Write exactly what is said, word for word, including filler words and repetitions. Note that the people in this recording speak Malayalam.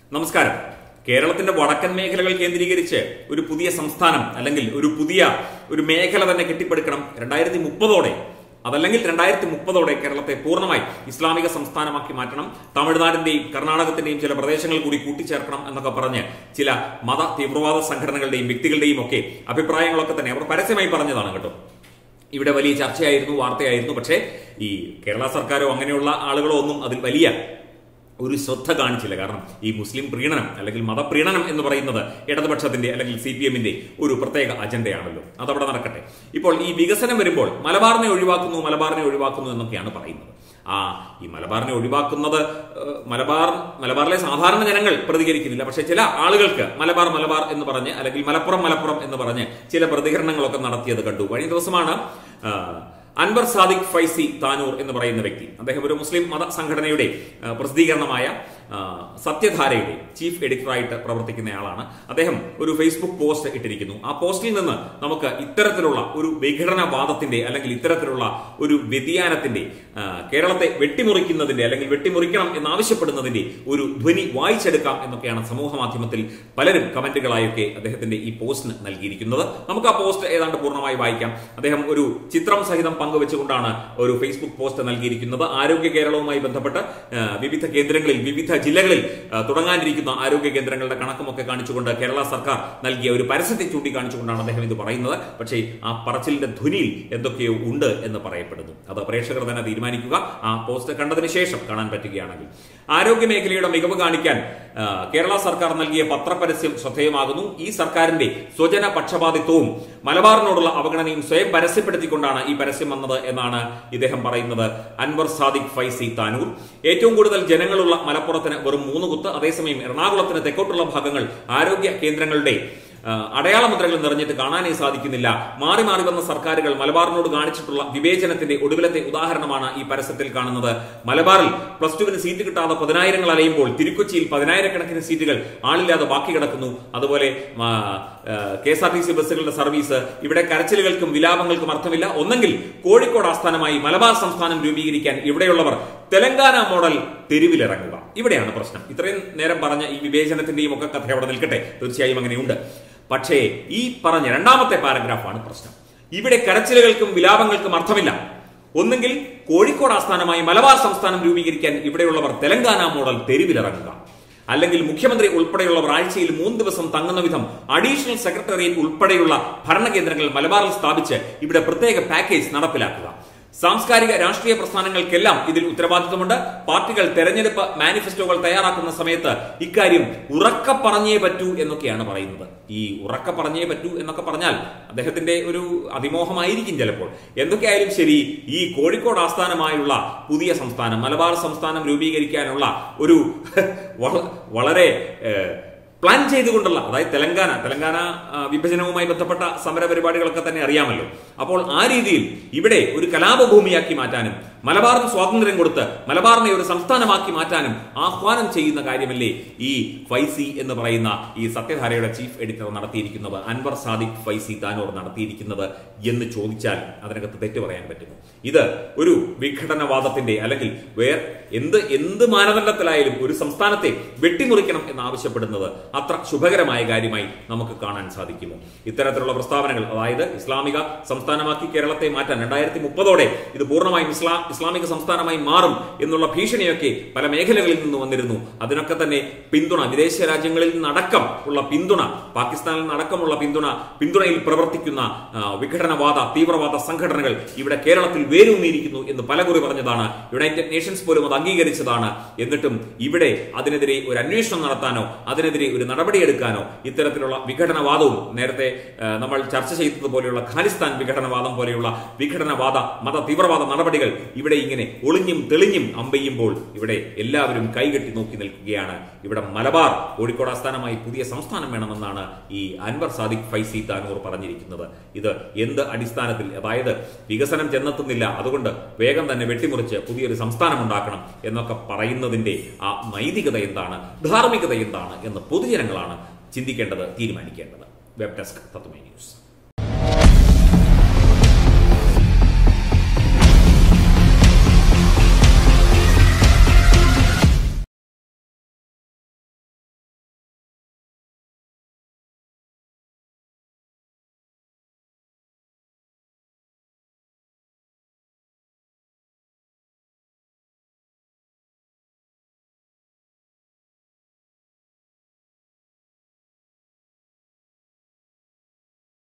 നമസ്കാരം. കേരളത്തിന്റെ വടക്കൻ മേഖലകൾ കേന്ദ്രീകരിച്ച് ഒരു പുതിയ സംസ്ഥാനം അല്ലെങ്കിൽ ഒരു പുതിയ ഒരു മേഖല തന്നെ കെട്ടിപ്പടുക്കണം രണ്ടായിരത്തി മുപ്പതോടെ. അതല്ലെങ്കിൽ രണ്ടായിരത്തി മുപ്പതോടെ കേരളത്തെ പൂർണ്ണമായി ഇസ്ലാമിക സംസ്ഥാനമാക്കി മാറ്റണം, തമിഴ്നാടിന്റെയും കർണാടകത്തിന്റെയും ചില പ്രദേശങ്ങൾ കൂടി കൂട്ടിച്ചേർക്കണം എന്നൊക്കെ പറഞ്ഞ് ചില മത തീവ്രവാദ സംഘടനകളുടെയും വ്യക്തികളുടെയും ഒക്കെ അഭിപ്രായങ്ങളൊക്കെ തന്നെ അവർ പരസ്യമായി പറഞ്ഞതാണ് കേട്ടോ. ഇവിടെ വലിയ ചർച്ചയായിരുന്നു, വാർത്തയായിരുന്നു. പക്ഷേ ഈ കേരള സർക്കാരോ അങ്ങനെയുള്ള ആളുകളോ ഒന്നും അതിൽ വലിയ ഒരു ശ്രദ്ധ കാണിച്ചില്ല. കാരണം ഈ മുസ്ലിം പ്രീണനം അല്ലെങ്കിൽ മതപ്രീണനം എന്ന് പറയുന്നത് ഇടതുപക്ഷത്തിന്റെ അല്ലെങ്കിൽ സി പി എമ്മിന്റെ ഒരു പ്രത്യേക അജണ്ടയാണല്ലോ. അതവിടെ നടക്കട്ടെ. ഇപ്പോൾ ഈ വികസനം വരുമ്പോൾ മലബാറിനെ ഒഴിവാക്കുന്നു മലബാറിനെ ഒഴിവാക്കുന്നു എന്നൊക്കെയാണ് പറയുന്നത്. ആ ഈ മലബാറിനെ ഒഴിവാക്കുന്നത് മലബാർ മലബാറിലെ സാധാരണ ജനങ്ങൾ പ്രതികരിക്കുന്നില്ല. പക്ഷെ ചില ആളുകൾക്ക് മലബാർ മലബാർ എന്ന് പറഞ്ഞ് അല്ലെങ്കിൽ മലപ്പുറം മലപ്പുറം എന്ന് പറഞ്ഞ് ചില പ്രതികരണങ്ങളൊക്കെ നടത്തിയത് കണ്ടു. കഴിഞ്ഞ ദിവസമാണ് അൻവർ സാദിഖ് ഫൈസി താനൂർ എന്ന് പറയുന്ന വ്യക്തി, അദ്ദേഹം ഒരു മുസ്ലിം മത സംഘടനയുടെ പ്രസിദ്ധീകരണമായ സത്യധാരയുടെ ചീഫ് എഡിറ്ററായിട്ട് പ്രവർത്തിക്കുന്നയാളാണ്. അദ്ദേഹം ഒരു ഫേസ്ബുക്ക് പോസ്റ്റ് ഇട്ടിരിക്കുന്നു. ആ പോസ്റ്റിൽ നിന്ന് നമുക്ക് ഇത്തരത്തിലുള്ള ഒരു വിഘടനവാദത്തിന്റെ അല്ലെങ്കിൽ ഇത്തരത്തിലുള്ള ഒരു വ്യതിയാനത്തിന്റെ, കേരളത്തെ വെട്ടിമുറിക്കുന്നതിന്റെ അല്ലെങ്കിൽ വെട്ടിമുറിക്കണം എന്നാവശ്യപ്പെടുന്നതിന്റെ ഒരു ധ്വനി വായിച്ചെടുക്കാം എന്നൊക്കെയാണ് സമൂഹ മാധ്യമത്തിൽ പലരും കമന്റുകളായൊക്കെ അദ്ദേഹത്തിന്റെ ഈ പോസ്റ്റിന് നൽകിയിരിക്കുന്നത്. നമുക്ക് ആ പോസ്റ്റ് ഏതാണ്ട് പൂർണ്ണമായി വായിക്കാം. അദ്ദേഹം ഒരു ചിത്രം സഹിതം പങ്കുവെച്ചുകൊണ്ടാണ് ഒരു ഫേസ്ബുക്ക് പോസ്റ്റ് നൽകിയിരിക്കുന്നത്. ആരോഗ്യ കേരളവുമായി ബന്ധപ്പെട്ട് വിവിധ കേന്ദ്രങ്ങളിൽ വിവിധ ജില്ലകളിൽ തുടങ്ങാനിരിക്കുന്ന ആരോഗ്യ കേന്ദ്രങ്ങളുടെ കണക്കുമൊക്കെ കാണിച്ചുകൊണ്ട് കേരള സർക്കാർ നൽകിയ ഒരു പരസ്യത്തെ ചൂണ്ടിക്കാണിച്ചുകൊണ്ടാണ് അദ്ദേഹം ഇത് പറയുന്നത്. പക്ഷേ ആ പറച്ചിലിന്റെ ധ്വനിയിൽ എന്തൊക്കെയോ ഉണ്ട് എന്ന് പറയപ്പെടുന്നു. അത് പ്രേക്ഷകർ തന്നെ തീരുമാനിക്കുക. ആ പോസ്റ്റ് കണ്ടതിന് ശേഷം കാണാൻ പറ്റുകയാണെങ്കിൽ. ആരോഗ്യ മേഖലയുടെ മികവ് കാണിക്കാൻ കേരള സർക്കാർ നൽകിയ പത്രപരസ്യം ശ്രദ്ധേയമാകുന്നു. ഈ സർക്കാരിന്റെ സ്വജന പക്ഷപാതിത്വവും മലബാറിനോടുള്ള അവഗണനയും സ്വയം പരസ്യപ്പെടുത്തിക്കൊണ്ടാണ് ഈ പരസ്യം വന്നത് എന്നാണ് ഇദ്ദേഹം പറയുന്നത്. അൻവർ സാദിഖ് ഫൈസി താനൂർ. ഏറ്റവും കൂടുതൽ ജനങ്ങളുള്ള മലപ്പുറത്തിന് വെറും മൂന്ന് കുത്ത്, അതേസമയം എറണാകുളത്തിന് തെക്കോട്ടുള്ള ഭാഗങ്ങൾ ആരോഗ്യ കേന്ദ്രങ്ങളുടെ അടയാള മുദ്രകൾ നിറഞ്ഞിട്ട് കാണാനേ സാധിക്കുന്നില്ല. മാറി മാറി വന്ന സർക്കാരുകൾ മലബാറിനോട് കാണിച്ചിട്ടുള്ള വിവേചനത്തിന്റെ ഒടുവിലത്തെ ഉദാഹരണമാണ് ഈ പരസ്യത്തിൽ കാണുന്നത്. മലബാറിൽ പ്ലസ് ടുവിന് സീറ്റ് കിട്ടാതെ പതിനായിരങ്ങൾ അലയുമ്പോൾ തിരുക്കൊച്ചിയിൽ പതിനായിരക്കണക്കിന് സീറ്റുകൾ ആളില്ലാതെ ബാക്കി കിടക്കുന്നു. അതുപോലെ K S R T C ബസ്സുകളുടെ സർവീസ്. ഇവിടെ കരച്ചിലുകൾക്കും വിലാപങ്ങൾക്കും അർത്ഥമില്ല. ഒന്നെങ്കിൽ കോഴിക്കോട് ആസ്ഥാനമായി മലബാർ സംസ്ഥാനം രൂപീകരിക്കാൻ ഇവിടെയുള്ളവർ തെലങ്കാന മോഡൽ തെരുവിലിറങ്ങുക. ഇവിടെയാണ് പ്രശ്നം. ഇത്രയും നേരം പറഞ്ഞ ഈ വിവേചനത്തിന്റെയും ഒക്കെ കഥ അവിടെ നിൽക്കട്ടെ, തീർച്ചയായും അങ്ങനെയുണ്ട്. പക്ഷേ ഈ പറഞ്ഞ രണ്ടാമത്തെ പാരഗ്രാഫാണ് പ്രശ്നം. ഇവിടെ കരച്ചിലുകൾക്കും വിലാപങ്ങൾക്കും അർത്ഥമില്ല. ഒന്നെങ്കിൽ കോഴിക്കോട് ആസ്ഥാനമായി മലബാർ സംസ്ഥാനം രൂപീകരിക്കാൻ ഇവിടെയുള്ളവർ തെലങ്കാന മോഡൽ തെരുവിലിറങ്ങുക, അല്ലെങ്കിൽ മുഖ്യമന്ത്രി ഉൾപ്പെടെയുള്ളവർ ആഴ്ചയിൽ മൂന്ന് ദിവസം തങ്ങുന്ന വിധം അഡീഷണൽ സെക്രട്ടേറിയറ്റ് ഉൾപ്പെടെയുള്ള ഭരണകേന്ദ്രങ്ങൾ മലബാറിൽ സ്ഥാപിച്ച് ഇവിടെ പ്രത്യേക പാക്കേജ് നടപ്പിലാക്കുക. സാംസ്കാരിക രാഷ്ട്രീയ പ്രസ്ഥാനങ്ങൾക്കെല്ലാം ഇതിൽ ഉത്തരവാദിത്വമുണ്ട്. പാർട്ടികൾ തെരഞ്ഞെടുപ്പ് മാനിഫെസ്റ്റോകൾ തയ്യാറാക്കുന്ന സമയത്ത് ഇക്കാര്യം ഉറക്ക പറഞ്ഞേ പറ്റൂ എന്നൊക്കെയാണ് പറയുന്നത്. ഈ ഉറക്ക പറഞ്ഞേ പറ്റൂ എന്നൊക്കെ പറഞ്ഞാൽ അദ്ദേഹത്തിന്റെ ഒരു അതിമോഹമായിരിക്കും ചിലപ്പോൾ. എന്തൊക്കെയായാലും ശരി, ഈ കോഴിക്കോട് ആസ്ഥാനമായുള്ള പുതിയ സംസ്ഥാനം മലബാർ സംസ്ഥാനം രൂപീകരിക്കാനുള്ള ഒരു വളരെ പ്ലാൻ ചെയ്തുകൊണ്ടുള്ള, അതായത് തെലങ്കാന തെലങ്കാന വിഭജനവുമായി ബന്ധപ്പെട്ട സമര പരിപാടികളൊക്കെ തന്നെ അറിയാമല്ലോ. അപ്പോൾ ആ രീതിയിൽ ഇവിടെ ഒരു കലാപഭൂമിയാക്കി മാറ്റാനും മലബാറിന് സ്വാതന്ത്ര്യം കൊടുത്ത് മലബാറിനെ ഒരു സംസ്ഥാനമാക്കി മാറ്റാനും ആഹ്വാനം ചെയ്യുന്ന കാര്യമല്ലേ ഈ ഫൈസി എന്ന് പറയുന്ന ഈ സത്യധാരയുടെ ചീഫ് എഡിറ്റർ നടത്തിയിരിക്കുന്നത്, അൻവർ സാദിഖ് ഫൈസി താനൂർ നടത്തിയിരിക്കുന്നത് എന്ന് ചോദിച്ചാൽ അതിനകത്ത് തെറ്റ് പറയാൻ പറ്റുമോ? ഇത് ഒരു വിഘടനവാദത്തിന്റെ അല്ലെങ്കിൽ വേറെ എന്ത് എന്ത് മാനദണ്ഡത്തിലായാലും ഒരു സംസ്ഥാനത്തെ വെട്ടിമുറിക്കണം എന്നാവശ്യപ്പെടുന്നത് അത്ര ശുഭകരമായ കാര്യമായി നമുക്ക് കാണാൻ സാധിക്കുമോ? ഇത്തരത്തിലുള്ള പ്രസ്താവനകൾ, അതായത് ഇസ്ലാമിക സംസ്ഥാനമാക്കി കേരളത്തെ മാറ്റാൻ രണ്ടായിരത്തി മുപ്പതോടെ ഇത് പൂർണ്ണമായും ഇസ്ലാം ഇസ്ലാമിക സംസ്ഥാനമായി മാറും എന്നുള്ള ഭീഷണിയൊക്കെ പല മേഖലകളിൽ നിന്ന് വന്നിരുന്നു. അതിനൊക്കെ തന്നെ പിന്തുണ വിദേശ രാജ്യങ്ങളിൽ നിന്നടക്കം ഉള്ള പിന്തുണ, പാകിസ്ഥാനിൽ നിന്നടക്കമുള്ള പിന്തുണ പിന്തുണയിൽ പ്രവർത്തിക്കുന്ന വിഘടനവാദ തീവ്രവാദ സംഘടനകൾ ഇവിടെ കേരളത്തിൽ വേരൂന്നിയിരിക്കുന്നു എന്ന് പലകുറി പറഞ്ഞതാണ്. യുണൈറ്റഡ് നേഷൻസ് പോലും അത് അംഗീകരിച്ചതാണ്. എന്നിട്ടും ഇവിടെ അതിനെതിരെ ഒരു അന്വേഷണം നടത്താനോ അതിനെതിരെ ഒരു നടപടിയെടുക്കാനോ ഇത്തരത്തിലുള്ള വിഘടനവാദവും നേരത്തെ നമ്മൾ ചർച്ച ചെയ്തതുപോലെയുള്ള ഖാലിസ്ഥാൻ വിഘടനവാദം പോലെയുള്ള വിഘടനവാദ മത തീവ്രവാദ നടപടികൾ ഇവിടെ ഇങ്ങനെ ഒളിഞ്ഞും തെളിഞ്ഞും അമ്പെയ്യുമ്പോൾ ഇവിടെ എല്ലാവരും കൈകെട്ടി നോക്കി നിൽക്കുകയാണ്. ഇവിടെ മലബാർ കോഴിക്കോട് ആസ്ഥാനമായി പുതിയ സംസ്ഥാനം വേണമെന്നാണ് ഈ അൻവർ സാദിഖ് ഫൈസി താനൂർ പറഞ്ഞിരിക്കുന്നത്. ഇത് എന്ത് അടിസ്ഥാനത്തിൽ? അതായത് വികസനം ചെന്നെത്തുന്നില്ല, അതുകൊണ്ട് വേഗം തന്നെ വെട്ടിമുറിച്ച് പുതിയൊരു സംസ്ഥാനം ഉണ്ടാക്കണം എന്നൊക്കെ പറയുന്നതിന്റെ ആ നൈതികത എന്താണ്, ധാർമ്മികത എന്താണ് എന്ന് പൊതുജനങ്ങളാണ് ചിന്തിക്കേണ്ടത്, തീരുമാനിക്കേണ്ടത്. Web desk Tatwamayi news.